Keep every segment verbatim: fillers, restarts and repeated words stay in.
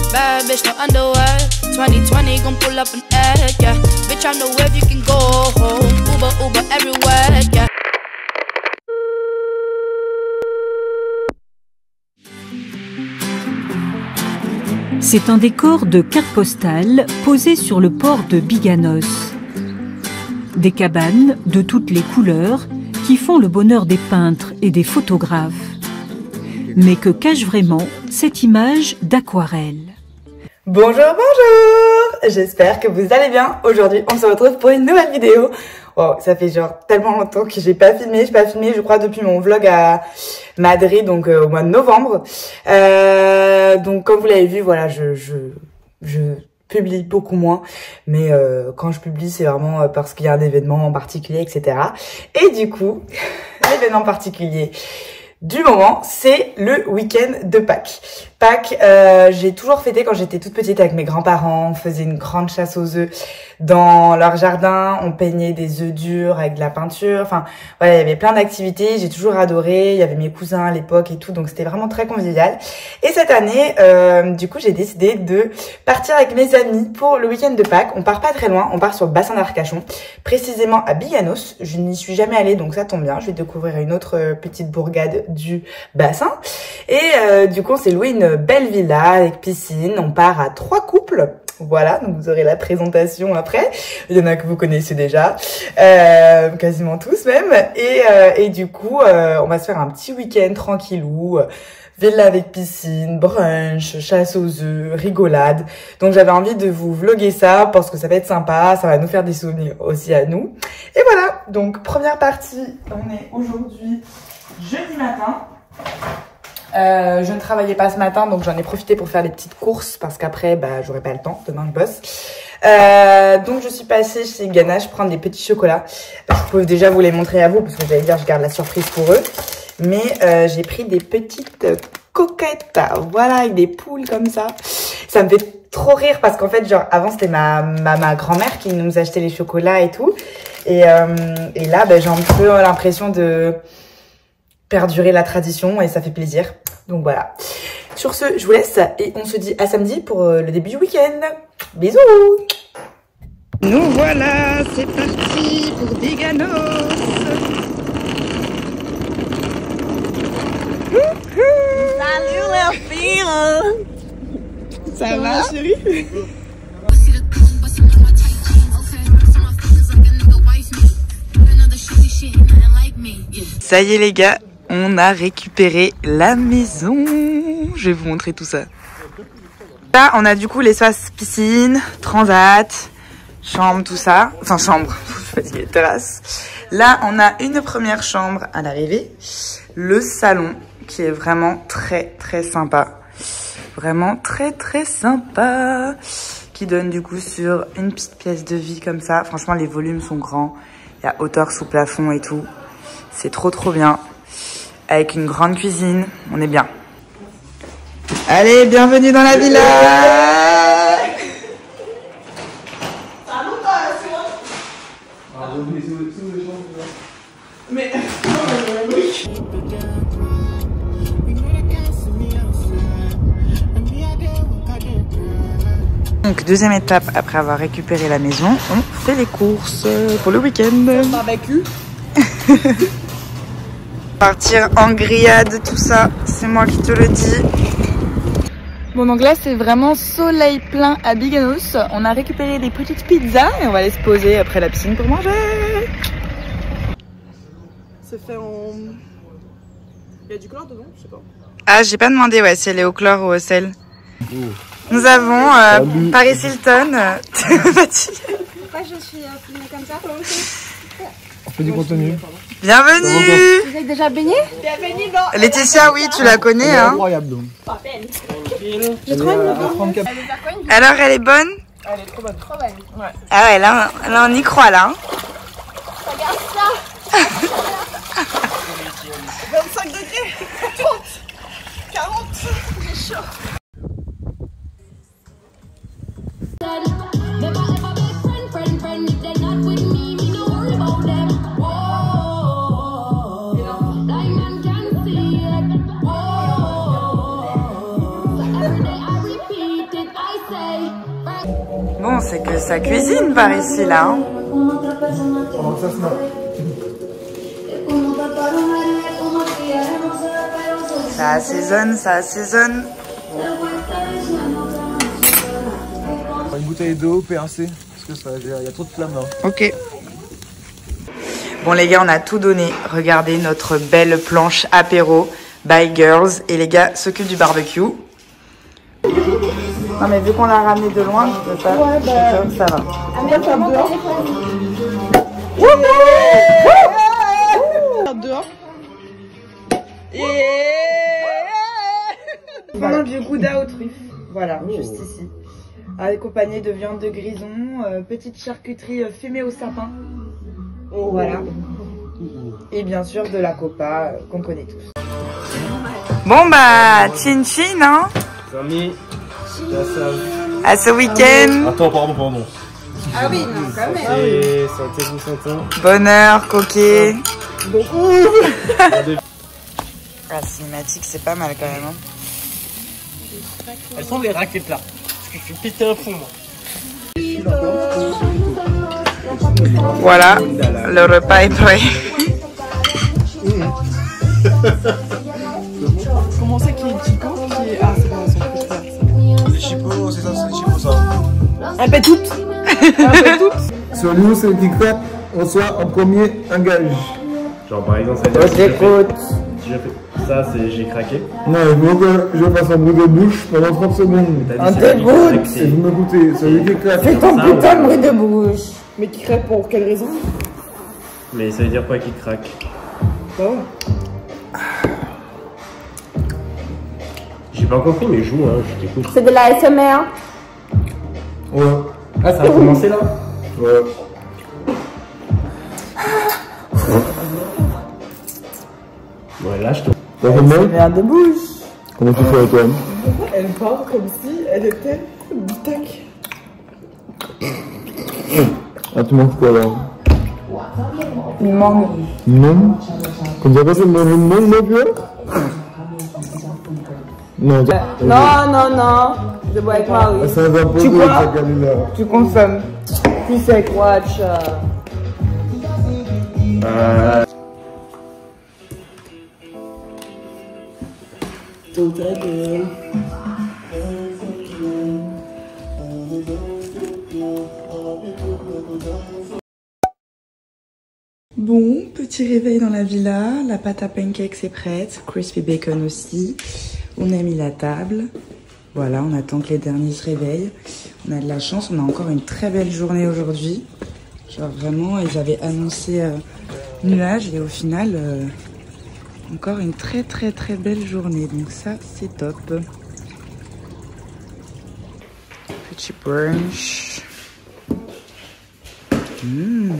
Bad bitch, no underwear. twenty twenty gon' pull up an egg, yeah. Bitch, I know where you can go home. Uber, Uber everywhere, yeah. C'est un décor de carte postale posé sur le port de Biganos. Des cabanes de toutes les couleurs qui font le bonheur des peintres et des photographes. Mais que cache vraiment cette image d'aquarelle? Bonjour, bonjour! J'espère que vous allez bien. Aujourd'hui, on se retrouve pour une nouvelle vidéo. Wow, ça fait genre tellement longtemps que j'ai pas filmé. J'ai pas filmé, je crois, depuis mon vlog à Madrid, donc euh, au mois de novembre. Euh, donc, comme vous l'avez vu, voilà, je, je, je publie beaucoup moins. Mais euh, quand je publie, c'est vraiment parce qu'il y a un événement en particulier, et cetera. Et du coup, l'événement particulier du moment, c'est le week-end de Pâques. Pâques, euh, j'ai toujours fêté quand j'étais toute petite avec mes grands-parents. On faisait une grande chasse aux œufs dans leur jardin. On peignait des œufs durs avec de la peinture. Enfin, voilà, il y avait plein d'activités. J'ai toujours adoré. Il y avait mes cousins à l'époque et tout. Donc, c'était vraiment très convivial. Et cette année, euh, du coup, j'ai décidé de partir avec mes amis pour le week-end de Pâques. On part pas très loin. On part sur le bassin d'Arcachon, précisément à Biganos. Je n'y suis jamais allée, donc ça tombe bien. Je vais découvrir une autre euh, petite bourgade du bassin. Et euh, du coup, on s'est loué une belle villa avec piscine. On part à trois couples. Voilà, donc vous aurez la présentation après. Il y en a que vous connaissez déjà, euh, quasiment tous même. Et, euh, et du coup, euh, on va se faire un petit week-end tranquillou. Villa avec piscine, brunch, chasse aux œufs, rigolade. Donc j'avais envie de vous vlogger ça parce que ça va être sympa, ça va nous faire des souvenirs aussi à nous. Et voilà, donc première partie, on est aujourd'hui jeudi matin. Euh, je ne travaillais pas ce matin, donc j'en ai profité pour faire les petites courses parce qu'après, bah, j'aurai pas le temps. Demain, je bosse. Euh, donc, je suis passée chez Ganache prendre des petits chocolats. Je peux déjà vous les montrer à vous parce que j'allais dire, je garde la surprise pour eux. Mais euh, j'ai pris des petites coquettes, voilà, avec des poules comme ça. Ça me fait trop rire parce qu'en fait, genre, avant, c'était ma, ma, ma grand-mère qui nous achetait les chocolats et tout. Et, euh, et là, bah, j'ai un peu l'impression de perdurer la tradition et ça fait plaisir. Donc voilà. Sur ce, je vous laisse et on se dit à samedi pour le début du week-end. Bisous! Nous voilà, c'est parti pour Biganos. Salut la fille! Ça va, chérie? Ça y est les gars, on a récupéré la maison. Je vais vous montrer tout ça. Là, on a du coup l'espace piscine, transat, chambre, tout ça. Enfin, chambre, je sais pas si terrasse. Là, on a une première chambre à l'arrivée. Le salon, qui est vraiment très, très sympa. Vraiment très, très sympa. Qui donne du coup sur une petite pièce de vie comme ça. Franchement, les volumes sont grands. Il y a hauteur sous plafond et tout. C'est trop, trop bien. Avec une grande cuisine, on est bien. Allez, bienvenue dans la villa. Mais... Donc, deuxième étape, après avoir récupéré la maison, on fait les courses pour le week-end. Barbecue. Partir en grillade, tout ça, c'est moi qui te le dis. Bon, donc là, c'est vraiment soleil plein à Biganos. On a récupéré des petites pizzas et on va aller se poser après la piscine pour manger. C'est fait en... Il y a du chlore dedans, je sais pas. Ah, j'ai pas demandé ouais, si elle est au chlore ou au sel. Oh. Nous avons euh, Paris Hilton. Moi, je suis euh, filmée comme ça. On fait du contenu. Bienvenue. Vous êtes déjà baigné? Bienvenue dans... Laetitia, oui, tu la connais. Elle est hein. incroyable donc. J'ai trop envie de le Alors, elle est bonne? Elle est trop bonne. Trop bonne. Ouais. Ah ouais, là, là, on y croit, là. Hein. Regarde ça. vingt-cinq degrés. trente. quarante. J'ai chaud. Repeat it. Bon, c'est que ça cuisine par ici, là. Hein. Comment ça se met? Ça assaisonne, ça assaisonne. Une bouteille d'eau, P un C, parce que ça, il y a trop de flammes là. Ok. Bon les gars, on a tout donné. Regardez notre belle planche apéro by Girls. Et les gars s'occupent du barbecue. Non mais vu qu'on l'a ramené de loin, je peux pas. Ouais, bah... ça va. Ah mais attends, dehors. Dehors. Pendant du gouda aux truffes. Voilà, juste ici. Accompagné de viande de grison, euh, petite charcuterie euh, fumée au sapin. Oh. Voilà. Et bien sûr de la copa euh, qu'on connaît tous. Bon bah, chin chin hein. Amis, à ce week-end. Attends, pardon, pardon. Ah oui, non, quand même. Et santé, vous santé. Bonheur, coquet. La cinématique, c'est pas mal quand même. Hein. Elles sont les raquettes là. Parce que je suis pété un fond moi. Voilà, le repas est prêt. Comment c'est qu'il y a une chico qui est... Ah, c'est bon, elles sont plus claires. Les chipots, c'est ça, c'est les chipots ça. Un peu toutes. Un peu toutes. Sur nous, c'est qui crêpe, on soit en premier un gage. Genre par exemple, ça veut dire si je fais, si je fais ça, c'est j'ai craqué. Non, il faut que je fasse un bruit de bouche pendant trente secondes. Un dégoût. Et vous m'écoutez, celui qui crêpe. Fais ton putain de bruit de bouche. Mais qui crève pour quelle raison? Mais ça veut dire quoi qui craque? Oh. J'ai pas encore pris mais joue, hein, je t'écoute. C'est de la S M R. Ouais. Ah, ça a commencé là? Ouais. Ouais, là je te... T'as fait mal? Merde de bouche. Comment tu fais toi? Elle parle comme si elle était tac. Ah, tu manges quoi là? Il manque. Non. Comme ça, c'est mon nom, mon vieux? Non, Non, non, non. Je bois avec Marie. c'est un peu Tu de quoi? ça qu'elle est là. Tu consommes. Tu sais quoi? Watch. Euh... Bon, petit réveil dans la villa. La pâte à pancakes est prête. Crispy bacon aussi. On a mis la table. Voilà, on attend que les derniers se réveillent. On a de la chance, on a encore une très belle journée aujourd'hui. Genre vraiment, ils avaient annoncé euh, nuages et au final, euh, encore une très très très belle journée. Donc ça, c'est top. Petit brunch. Mmh.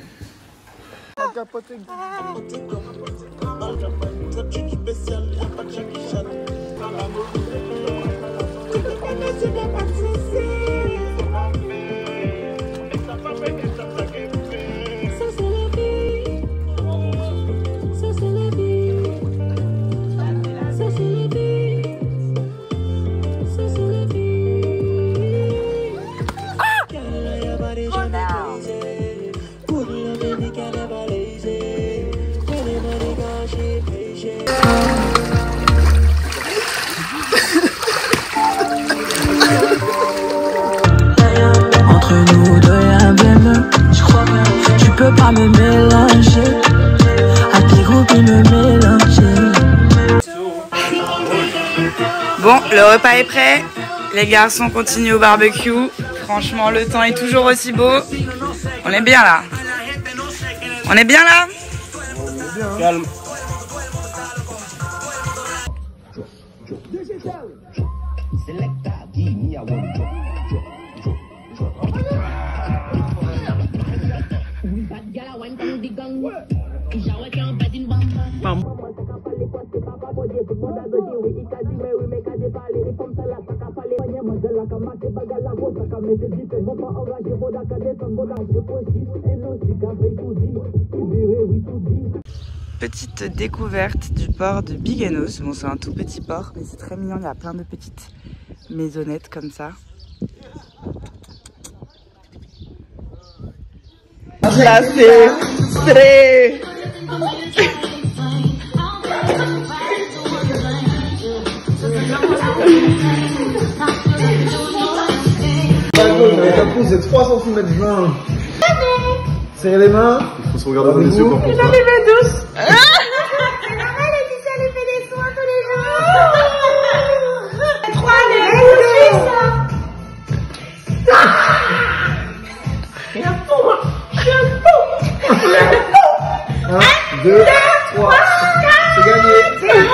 Entre nous deux y'a un blême. Tu peux pas me mélanger. À tes groupes me mélanger. Bon, le repas est prêt. Les garçons continuent au barbecue. Franchement, le temps est toujours aussi beau. On est bien là. On est bien là. Calme. Petite découverte du port de Biganos. Bon, c'est un tout petit port, mais c'est très mignon. Il y a plein de petites maisonnettes comme ça. Là, c'est très... Avec un pouce de trois centimètres vingt. Serrez les mains. Il faut se regarder dans les yeux pour comprendre. Les mains douces. C'est normal, Laetitia, elle fait des soins tous les jours. Trois, les douze. Un, deux, trois. C'est gagné.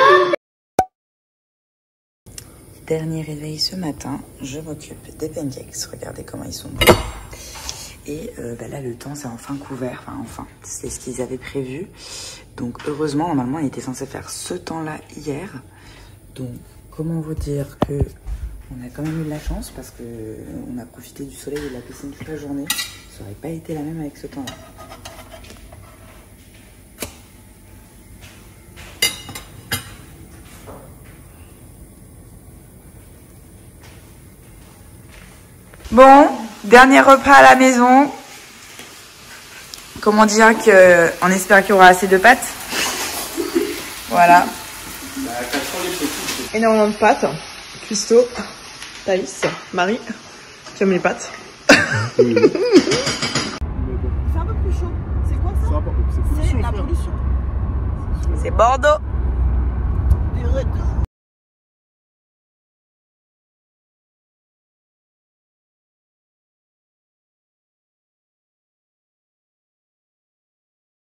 Dernier réveil ce matin, je m'occupe des pancakes. Regardez comment ils sont beaux. Et euh, bah là, le temps s'est enfin couvert. Enfin, enfin, c'est ce qu'ils avaient prévu. Donc, heureusement, normalement, il était censé faire ce temps-là hier. Donc, comment vous dire que on a quand même eu de la chance parce que on a profité du soleil et de la piscine toute la journée. Ça n'aurait pas été la même avec ce temps-là. Bon, dernier repas à la maison. Comment dire que on espère qu'il y aura assez de pâtes. Voilà. Énormément de pâtes. Cuisto, Thaïs, Marie. Tu aimes les pâtes? Oui, oui. C'est un peu plus chaud. C'est quoi ça? C'est la pollution. C'est Bordeaux. Du retour.